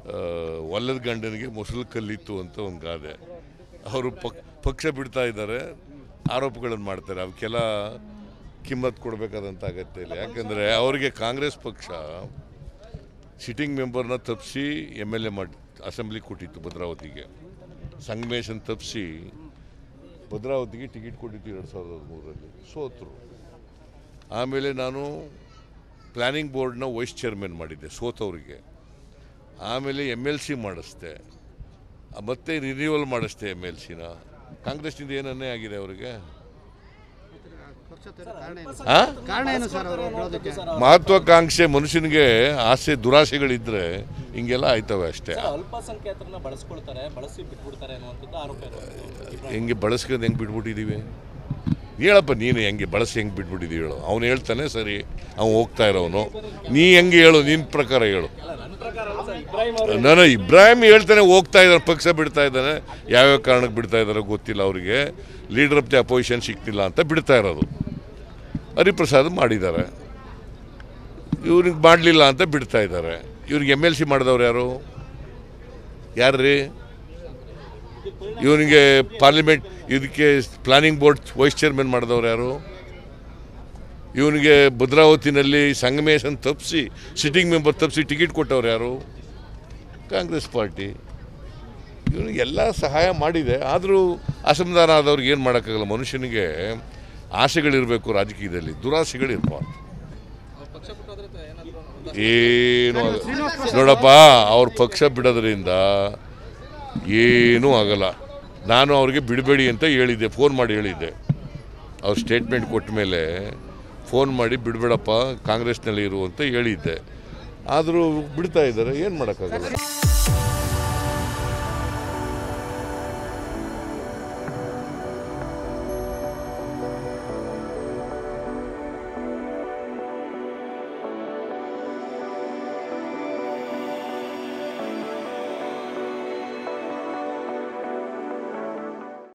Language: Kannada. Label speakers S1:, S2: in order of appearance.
S1: ಒಲ್ಲದ ಗಂಡನಿಗೆ ಮೊಸರು ಕಲ್ಲಿತ್ತು ಅಂತ ಒಂದು ಗಾದೆ. ಅವರು ಪಕ್ಷ ಬಿಡ್ತಾ ಇದ್ದಾರೆ, ಆರೋಪಗಳನ್ನು ಮಾಡ್ತಾರೆ. ಅವಕ್ಕೆಲ್ಲ ಕಿಮ್ಮತ್ತು ಕೊಡಬೇಕಾದಂಥ ಅಗತ್ಯ ಇಲ್ಲ. ಯಾಕಂದರೆ ಅವರಿಗೆ ಕಾಂಗ್ರೆಸ್ ಪಕ್ಷ ಸಿಟ್ಟಿಂಗ್ ಮೆಂಬರ್ನ ತಪ್ಪಿಸಿ MLA ಮಾಡಿ ಅಸೆಂಬ್ಲಿ ಕೊಟ್ಟಿತ್ತು ಭದ್ರಾವತಿಗೆ. ಸಂಗಮೇಶನ್ ತಪ್ಪಿಸಿ ಭದ್ರಾವತಿಗೆ ಟಿಕೆಟ್ ಕೊಟ್ಟಿತ್ತು 2013ರಲ್ಲಿ, ಸೋತರು. ಆಮೇಲೆ ನಾನು ಪ್ಲ್ಯಾನಿಂಗ್ ಬೋರ್ಡ್ನ ವೈಸ್ ಚೇರ್ಮನ್ ಮಾಡಿದ್ದೆ ಸೋತವರಿಗೆ. ಆಮೇಲೆ MLC ಮಾಡಿಸ್ದೆ, ಮತ್ತೆ ರಿನ್ಯೂವಲ್ ಮಾಡಿಸ್ದೆ MLCನ. ಕಾಂಗ್ರೆಸ್ನಿಂದ ಏನನ್ನೇ ಆಗಿದೆ ಅವರಿಗೆ? ಮಹತ್ವಾಕಾಂಕ್ಷೆ ಮನುಷ್ಯನಿಗೆ ಆಸೆ ದುರಾಸೆಗಳಿದ್ರೆ ಹಿಂಗೆಲ್ಲ ಆಯ್ತವೆ ಅಷ್ಟೇ.
S2: ಅಲ್ಪಸಂಖ್ಯಾತರನ್ನ ಬಳಸ್ಕೊಳ್ತಾರೆ, ಬಳಸಿ ಬಿಟ್ಬಿಡ್ತಾರೆ ಅನ್ನುವಂಥದ್ದು ಆರೋಪ.
S1: ಹೆಂಗೆ ಬಳಸ್ಕೊಂಡು ಹೆಂಗೆ ಬಿಟ್ಬಿಟ್ಟಿದ್ದೀವಿ ಹೇಳಪ್ಪ, ನೀನು ಹೆಂಗೆ ಬಳಸಿ ಹೆಂಗೆ ಬಿಟ್ಬಿಟ್ಟಿದ್ದೀವಿ ಹೇಳು. ಅವನು ಹೇಳ್ತಾನೆ ಸರಿ, ಅವನು ಹೋಗ್ತಾ ಇರೋನು. ನೀ ಹೆಂಗೆ ಹೇಳು, ನಿನ್ನ ಪ್ರಕಾರ ಹೇಳು. ನಾನು ಇಬ್ರಾಹಿಂ ಹೇಳ್ತಾನೆ ಹೋಗ್ತಾ ಇದ್ದಾನೆ, ಪಕ್ಷ ಬಿಡ್ತಾ ಇದ್ದಾನೆ. ಯಾವ್ಯಾವ ಕಾರಣಕ್ಕೆ ಬಿಡ್ತಾ ಇದ್ದಾರೆ ಗೊತ್ತಿಲ್ಲ. ಅವರಿಗೆ ಲೀಡರ್ ಆಫ್ ದಿ ಅಪೋಸಿಷನ್ ಸಿಗ್ತಿಲ್ಲ ಅಂತ ಬಿಡ್ತಾ ಇರೋದು. ಹರಿಪ್ರಸಾದ್ ಮಾಡಿದ್ದಾರೆ, ಇವ್ರಿಗೆ ಮಾಡಲಿಲ್ಲ ಅಂತ ಬಿಡ್ತಾ ಇದ್ದಾರೆ. ಇವ್ರಿಗೆ MLC ಮಾಡಿದವ್ರು ಯಾರ್ರೀ? ಇವನಿಗೆ ಪಾರ್ಲಿಮೆಂಟ್ ಇದಕ್ಕೆ ಪ್ಲಾನಿಂಗ್ ಬೋರ್ಡ್ ವೈಸ್ ಚೇರ್ಮನ್ ಮಾಡಿದವ್ರು ಯಾರು? ಇವನಿಗೆ ಭದ್ರಾವತಿನಲ್ಲಿ ಸಂಗಮೇಶನ್ ತಪ್ಪಿಸಿ ಸಿಟ್ಟಿಂಗ್ ಮೆಂಬರ್ ತಪ್ಪಿಸಿ ಟಿಕೆಟ್ ಕೊಟ್ಟವ್ರು ಯಾರು? Congress party. ಇವನಿಗೆಲ್ಲ ಸಹಾಯ ಮಾಡಿದೆ. ಆದರೂ ಅಸಮಾಧಾನ ಆದವ್ರಿಗೆ ಏನು ಮಾಡೋಕ್ಕಾಗಲ್ಲ. ಮನುಷ್ಯನಿಗೆ ಆಸೆಗಳಿರಬೇಕು, ರಾಜಕೀಯದಲ್ಲಿ ದುರಾಸೆಗಳಿರ್ಬಾರ್ದು. ಏನೂ ನೋಡಪ್ಪ, ಅವ್ರ ಪಕ್ಷ ಬಿಡೋದ್ರಿಂದ ಏನೂ ಆಗಲ್ಲ. ನಾನು ಅವ್ರಿಗೆ ಬಿಡಬೇಡಿ ಅಂತ ಹೇಳಿದ್ದೆ, ಫೋನ್ ಮಾಡಿ ಹೇಳಿದ್ದೆ. ಅವ್ರು ಸ್ಟೇಟ್ಮೆಂಟ್ ಕೊಟ್ಟ ಮೇಲೆ ಫೋನ್ ಮಾಡಿ ಬಿಡಬೇಡಪ್ಪ, ಕಾಂಗ್ರೆಸ್ನಲ್ಲಿ ಇರು ಅಂತ ಹೇಳಿದ್ದೆ. ಆದರೂ ಬಿಡ್ತಾ ಇದ್ದಾರೆ, ಏನು ಮಾಡೋಕ್ಕಾಗಲ್ಲ.